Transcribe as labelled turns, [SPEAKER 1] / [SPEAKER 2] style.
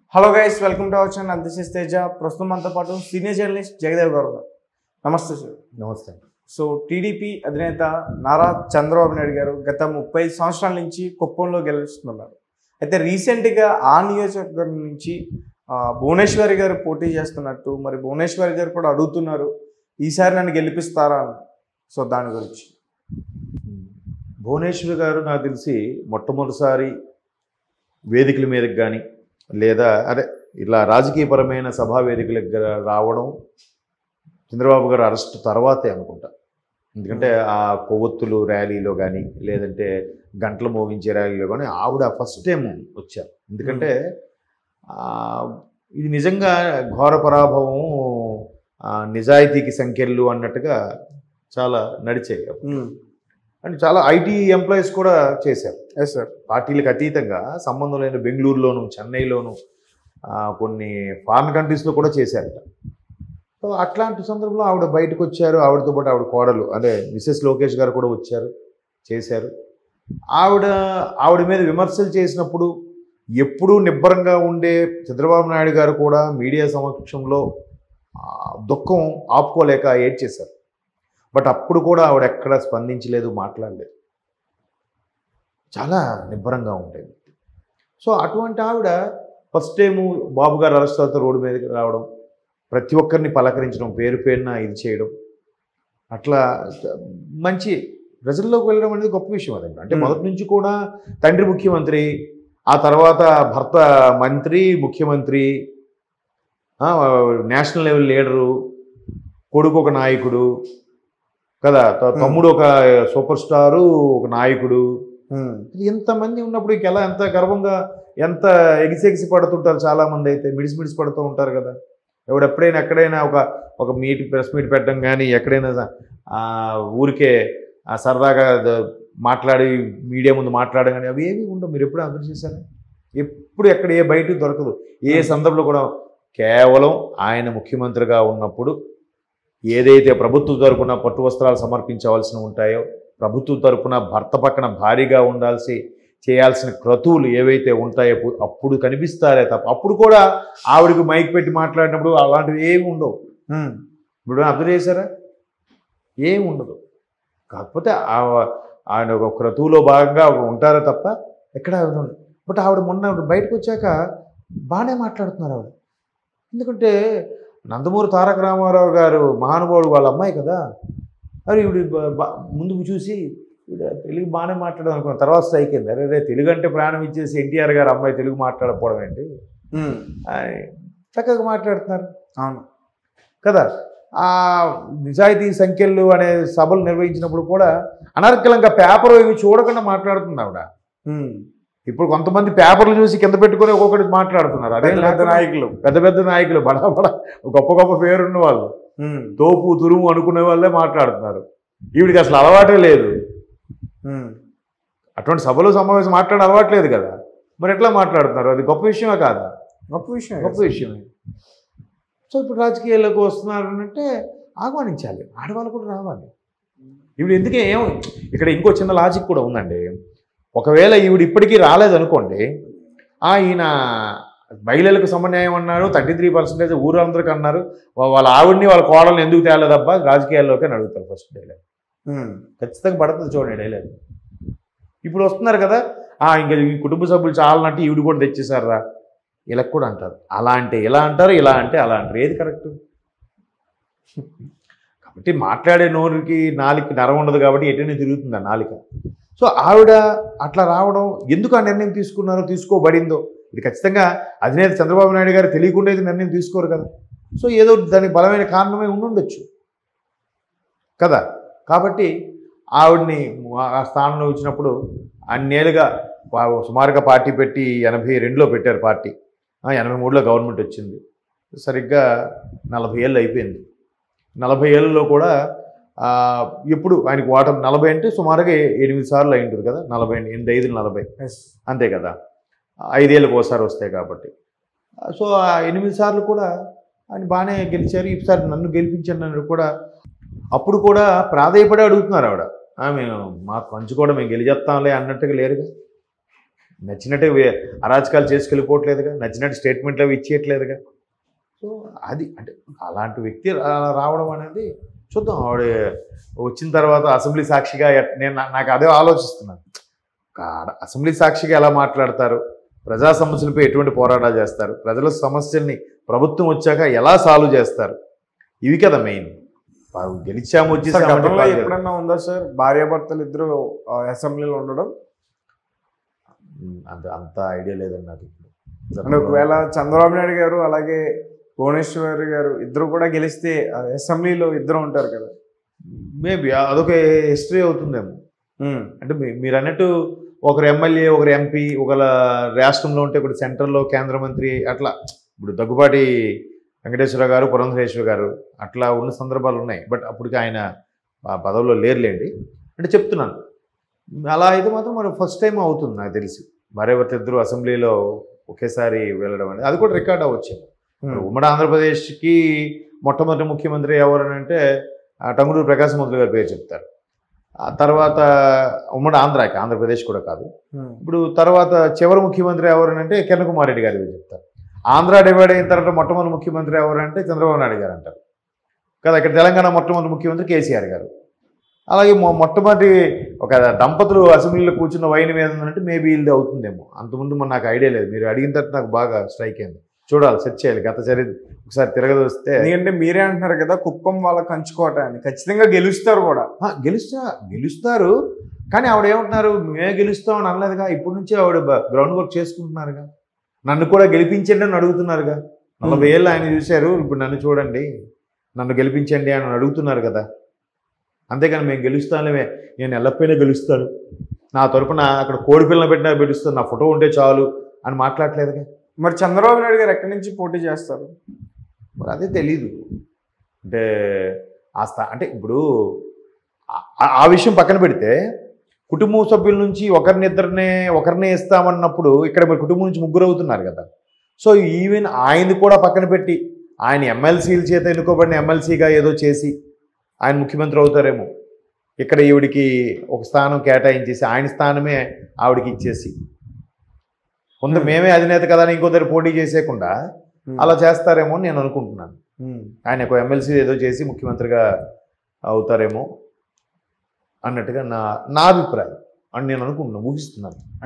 [SPEAKER 1] Hello guys, welcome to our channel. This is Teja. ప్రస్తుతం మనతో పాటు సీనియర్ జర్నలిస్ట్ జగదేవ్ గారు. నమస్తే సార్.
[SPEAKER 2] నమస్తే.
[SPEAKER 1] సో టీడీపీ అధినేత నారా చంద్రబాబు నాయుడు గారు గత 30 సంవత్సరాల నుంచి కుప్పంలో గెలుస్తున్నారు. అయితే రీసెంట్గా ఆ నియోజకవర్గం నుంచి భువనేశ్వరి గారు పోటీ చేస్తున్నట్టు, మరి భువనేశ్వరి గారు కూడా అడుగుతున్నారు ఈసారి నన్ను గెలిపిస్తారా అని. సో దాని గురించి
[SPEAKER 2] భువనేశ్వరి గారు నాకు తెలిసి మొట్టమొదటిసారి వేదికల మీదకి కానీ లేదా ఇలా రాజకీయపరమైన సభా వేదికలకు రావడం చంద్రబాబు గారు అరెస్ట్ తర్వాతే అనుకుంటా. ఎందుకంటే ఆ కొవ్వొత్తులు ర్యాలీలో కానీ లేదంటే గంటలు మోగించే ర్యాలీలో కానీ ఆవిడ ఫస్ట్ టైం వచ్చారు. ఎందుకంటే ఇది నిజంగా ఘోర పరాభవం, నిజాయితీకి సంఖ్యలు అన్నట్టుగా చాలా నడిచాయి. అండ్ చాలా ఐటీ ఎంప్లాయీస్ కూడా చేశారు. Yes sir. పార్టీలకు అతీతంగా సంబంధం లేని బెంగళూరులోను, చెన్నైలోను, కొన్ని ఫారిన్ కంట్రీస్లో కూడా చేశారట. సో అట్లాంటి సందర్భంలో ఆవిడ బయటకు వచ్చారు. ఆవిడతో పాటు ఆవిడ కోడలు మిసెస్ లోకేష్ గారు కూడా వచ్చారు, చేశారు. ఆవిడ మీద విమర్శలు చేసినప్పుడు ఎప్పుడూ నిబ్బరంగా ఉండే చంద్రబాబు నాయుడు గారు కూడా మీడియా సమక్షంలో దుఃఖం ఆపుకోలేక ఏడ్చేశారు. బట్ అప్పుడు కూడా ఆవిడ ఎక్కడ స్పందించలేదు, మాట్లాడలేదు, చాలా నిబ్బరంగా ఉండేది. సో అటువంటి ఆవిడ ఫస్ట్ టైము బాబు గారు అరెస్ట్ తర్వాత రోడ్డు మీదకి రావడం, ప్రతి ఒక్కరిని పలకరించడం, పేరు పేరున ఇది చేయడం, అట్లా మంచి ప్రజల్లోకి వెళ్ళడం అనేది గొప్ప విషయం. అదండి అంటే మొదటి నుంచి కూడా తండ్రి ముఖ్యమంత్రి, ఆ తర్వాత భర్త మంత్రి, ముఖ్యమంత్రి, నేషనల్ లెవెల్ లీడరు, కొడుకు ఒక నాయకుడు కదా, తమ్ముడు ఒక సూపర్ స్టారు, ఒక నాయకుడు, ఎంతమంది ఉన్నప్పుడు ఇంకెలా ఎంత గర్వంగా ఎంత ఎగిసి పడుతుంటారు. చాలామంది అయితే మిడిసి పడుతూ ఉంటారు కదా. ఎప్పుడైనా ఎక్కడైనా ఒక ప్రెస్ మీట్ పెట్టడం కానీ, ఎక్కడైనా ఊరికే సరదాగా మాట్లాడి మీడియా ముందు మాట్లాడడం కానీ అవి ఏమి ఉండవు. మీరు ఎప్పుడు అర్థం చేశారా? ఎప్పుడు ఎక్కడ ఏ బయట దొరకదు. ఏ సందర్భంలో కూడా కేవలం ఆయన ముఖ్యమంత్రిగా ఉన్నప్పుడు ఏదైతే ప్రభుత్వం తరపున పట్టు వస్త్రాలు సమర్పించవలసి ఉంటాయో, ప్రభుత్వం తరపున భర్త పక్కన భారీగా చేయాల్సిన క్రతువులు ఏవైతే ఉంటాయో అప్పుడు కనిపిస్తారే తప్ప, అప్పుడు కూడా ఆవిడకి మైక్ పెట్టి మాట్లాడినప్పుడు అలాంటివి ఏమి ఉండవు. ఇప్పుడు అర్థం చేశారా? ఏమి ఉండదు. కాకపోతే ఆయన ఒక క్రతువులో భాగంగా ఉంటారో తప్ప ఎక్కడ ఉండదు. బట్ ఆవిడ మొన్న బయటకు వచ్చాక బాగానే మాట్లాడుతున్నారు ఆవిడ. ఎందుకంటే నందమూరి తారక రామారావు గారు మహానుభావుడు, వాళ్ళ అమ్మాయి కదా. అది ఈవిడ ముందుకు చూసి తెలుగు బాగానే మాట్లాడడం అనుకున్న తర్వాత స్ట్రైక్ అయింది. అరే తెలుగు అంటే ప్రాణం ఇచ్చేసి ఎన్టీఆర్ గారు అమ్మాయి తెలుగు మాట్లాడకపోవడం ఏంటి, చక్కగా మాట్లాడుతున్నారు. అవును కదా. ఆ నిజాయితీ సంఖ్యలు అనే సభలు నిర్వహించినప్పుడు కూడా అనర్గళంగా పేపర్ ఇవి చూడకుండా మాట్లాడుతుంది ఆవిడ. ఇప్పుడు కొంతమంది పేపర్లు చూసి కింద పెట్టుకొని ఒక్కొక్కటి మాట్లాడుతున్నారు. అదే పెద్ద నాయకులు బడా గొప్ప పేరున్న వాళ్ళు, తోపు తురుము అనుకునే వాళ్ళే మాట్లాడుతున్నారు. ఈవిడికి అసలు అలవాటే లేదు. అటువంటి సభలు సమావేశం మాట్లాడే అలవాట్లేదు కదా. మరి ఎట్లా మాట్లాడుతున్నారు? అది గొప్ప విషయమే కాదా? గొప్ప విషయమే. సో ఇప్పుడు రాజకీయాల్లోకి వస్తున్నారు అంటే ఆహ్వానించాలి, ఆడవాళ్ళు కూడా రావాలి. ఇప్పుడు ఎందుకే ఇక్కడ ఇంకో చిన్న లాజిక్ కూడా ఉందండి. ఒకవేళ ఈవిడ ఇప్పటికీ రాలేదనుకోండి, ఈయన మహిళలకు సమన్యాయం అన్నారు, 33% ఊరందరికీ అన్నారు, వాళ్ళ ఆవిడని వాళ్ళ కోడల్ని ఎందుకు తేలేదబ్బా రాజకీయాల్లోకి అని అడుగుతారు. ఫస్ట్ డైలాగ్ ఖచ్చితంగా పడుతుంది. చూడండి డైలాగ్. ఇప్పుడు వస్తున్నారు కదా, ఇంకా ఈ కుటుంబ సభ్యులు చాలనంటే ఈవిడ కూడా తెచ్చేసారా ఇలా కూడా అంటారు. అలా అంటే ఇలా అంటారు, ఇలా అంటే అలా అంటారు. ఏది కరెక్ట్? కాబట్టి మాట్లాడే నోరుకి నాలుక నరం ఉండదు కాబట్టి ఎటైనా తిరుగుతుంది ఆ నాలిక. సో ఆవిడ అట్లా రావడం, ఎందుకు ఆ నిర్ణయం తీసుకోబడిందో, ఇది ఖచ్చితంగా అధినేత చంద్రబాబు నాయుడు గారు తెలియకుండా ఇది నిర్ణయం తీసుకోరు కదా. సో ఏదో దానికి బలమైన కారణమే ఉండుండొచ్చు కదా. కాబట్టి ఆవిడ్ని ఆ స్థానంలో ఇచ్చినప్పుడు అన్నేళ్ళుగా సుమారుగా పార్టీ పెట్టి 82లో పెట్టారు పార్టీ. 83లో గవర్నమెంట్ వచ్చింది. సరిగ్గా 40 ఏళ్ళు అయిపోయింది. 40 ఏళ్ళలో కూడా ఎప్పుడు ఆయనకు ఓటమి 40 అంటే సుమారుగా 8 సార్లు అయి ఉంటుంది కదా. 8, 5, 40 అంతే కదా. 5 ఏళ్ళకి ఒకసారి వస్తాయి కాబట్టి. సో ఆ 8 సార్లు కూడా ఆయన బాగానే గెలిచారు. ఈసారి నన్ను గెలిపించాను నన్ను కూడా. అప్పుడు కూడా ప్రాధాయపడి అడుగుతున్నారు ఆవిడ, మేము మాకు పంచుకోవడం మేము గెలిచేస్తాంలే అన్నట్టుగా లేరుగా. నచ్చినట్టు అరాచకాలు చేసుకెళ్ళిపోవట్లేదుగా, నచ్చినట్టు స్టేట్మెంట్లు అవి ఇచ్చేయట్లేదుగా. సో అది అంటే అలాంటి వ్యక్తి రావడం అనేది చూద్దాం. ఆవిడ వచ్చిన తర్వాత అసెంబ్లీ సాక్షిగా నాకు అదే ఆలోచిస్తున్నాను. అసెంబ్లీ సాక్షిగా ఎలా మాట్లాడతారు, ప్రజా సమస్యలపై ఎటువంటి పోరాటాలు చేస్తారు, ప్రజల సమస్యల్ని ప్రభుత్వం వచ్చాక ఎలా సాల్వ్ చేస్తారు, ఇవి కదా మెయిన్. గెలిచాము వచ్చేసాము.
[SPEAKER 1] ఎప్పుడన్నా ఉందా సార్ భార్యాభర్తలు ఇద్దరు అసెంబ్లీలో ఉండడం?
[SPEAKER 2] అంత ఐడియా లేదండి నాకు.
[SPEAKER 1] అంటే ఒకవేళ చంద్రబాబు నాయుడు గారు అలాగే భువనేశ్వర్ గారు ఇద్దరు కూడా గెలిస్తే అసెంబ్లీలో ఇద్దరు ఉంటారు కదా,
[SPEAKER 2] మేబీ అదొక హిస్టరీ అవుతుందేమో. అంటే మీరు అన్నట్టు ఒకరు ఎమ్మెల్యే, ఒకరు ఎంపీ, ఒక రాష్ట్రంలో ఉంటే ఒకటి సెంట్రల్లో కేంద్ర మంత్రి, అట్లా. ఇప్పుడు దగ్గుబాటి వెంకటేశ్వర గారు, పురంధరేశ్వర గారు అట్లా ఉన్న సందర్భాలు ఉన్నాయి. బట్ అప్పటికి ఆయన పదవిలో లేరులేండి. అంటే చెప్తున్నాను, అలా అయితే మాత్రం మరి ఫస్ట్ టైం అవుతుంది నాకు తెలిసి భార్యాభర్త ఇద్దరు అసెంబ్లీలో ఒకేసారి వెళ్ళడం అనేది. అది కూడా రికార్డ్ అవ్వచ్చు. ఉమ్మడి ఆంధ్రప్రదేశ్కి మొట్టమొదటి ముఖ్యమంత్రి ఎవరని అంటే టంగుటూరి ప్రకాశమంతులు గారి పేరు చెప్తారు. ఆ తర్వాత ఉమ్మడి ఆంధ్రప్రదేశ్ కూడా కాదు. ఇప్పుడు తర్వాత చివరి ముఖ్యమంత్రి ఎవరనంటే కిరణ్ కుమార్ రెడ్డి గారి పేరు చెప్తారు. ఆంధ్ర డివైడ్ అయిన తర్వాత మొట్టమొదటి ముఖ్యమంత్రి ఎవరంటే చంద్రబాబు నాయుడు గారు అంటారు కదా. ఇక్కడ తెలంగాణ మొట్టమొదటి ముఖ్యమంత్రి కేసీఆర్ గారు. అలాగే మొట్టమొదటి ఒక దంపతులు అసెంబ్లీలో కూర్చున్న వైన్ మీద అంటే మేబీ ఇది అవుతుందేమో. అంతకుముందు నాకు ఐడియా లేదు. మీరు అడిగిన తర్వాత నాకు బాగా స్ట్రైక్ అయింది. చూడాలి, సెర్చ్ చేయాలి గత చరిత్ర ఒకసారి తిరగదొస్తే.
[SPEAKER 1] ఎందుకంటే మీరే అంటున్నారు కదా కుప్పం వాళ్ళ కంచుకోట అని, ఖచ్చితంగా గెలుస్తారు కూడా.
[SPEAKER 2] గెలుస్తారు కానీ ఆవిడ ఏమంటున్నారు, మేమే గెలుస్తామని అనలేదుగా. ఇప్పటి నుంచి ఆవిడ గ్రౌండ్ వర్క్ చేసుకుంటున్నారుగా. నన్ను కూడా గెలిపించండి అని అడుగుతున్నారుగా. 40 ఏళ్ళు ఆయన చూశారు, ఇప్పుడు నన్ను చూడండి, నన్ను గెలిపించండి అని అడుగుతున్నారు కదా. అంతేకాని మేము గెలుస్తానులే, నేను ఎల్లపోయినా గెలుస్తాను, నా తరపున అక్కడ కోడి పిల్లలు పెట్టినా గెలుస్తాను, నా ఫోటో ఉంటే చాలు అని మాట్లాడలేదుగా.
[SPEAKER 1] మరి చంద్రబాబు నాయుడు గారు ఎక్కడి నుంచి పోటీ చేస్తారు
[SPEAKER 2] మరి అదే తెలీదు. అంటే అంటే ఇప్పుడు ఆ విషయం పక్కన పెడితే కుటుంబ సభ్యుల నుంచి ఒకరినే ఇస్తామన్నప్పుడు ఇక్కడ మరి కుటుంబం నుంచి 3 అవుతున్నారు కదా. సో ఈవెన్ ఆయన్ని కూడా పక్కన పెట్టి ఆయన ఎమ్మెల్సీల చేత ఎన్నుకోబడిన ఎమ్మెల్సీగా ఏదో చేసి ఆయన ముఖ్యమంత్రి అవుతారేమో. ఇక్కడ ఈవిడికి ఒక స్థానం కేటాయించేసి ఆయన స్థానమే ఆవిడికి ఇచ్చేసి కొంత మేమే అధినేత కదా అని ఇంకో దగ్గర పోటీ చేసేయకుండా అలా చేస్తారేమో అని నేను అనుకుంటున్నాను. ఆయన ఒక ఎమ్మెల్సీ ఏదో చేసి ముఖ్యమంత్రిగా అవుతారేమో అన్నట్టుగా నా అభిప్రాయం అని నేను అనుకుంటున్నాను, ఊహిస్తున్నాను.